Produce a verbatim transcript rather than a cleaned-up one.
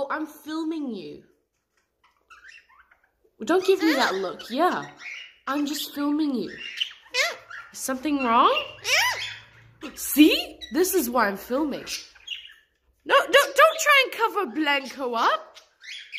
I'm filming you. Don't give me that look. Yeah, I'm just filming you. Is something wrong? See? This is why I'm filming. No, don't, don't try and cover Blanco up.